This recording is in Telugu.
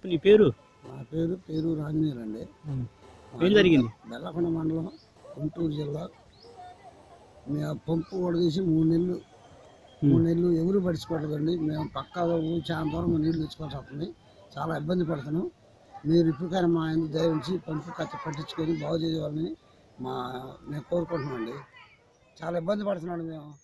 చెప్పు నీ పేరు? నా పేరు పేరూరు ఆంజనేయులు అండి. ఏం జరిగింది? బెల్లకొండ మండలం, గుంటూరు జిల్లా. మేము పంపు కూడా తీసి 3 నెలలు ఎవరు పడుచుకోవట్లేదండి. మేము పక్కా చాలా దూరం నీళ్లు తెచ్చుకోవాల్సి వస్తుంది. చాలా ఇబ్బంది పడుతున్నాం. మీరు ఇప్పటికైనా మా ఆయన దయవుంచి పంపు కథ పట్టించుకొని బాగు చేయాలని మేము కోరుకుంటున్నామండి. చాలా ఇబ్బంది పడుతున్నాడు మేము.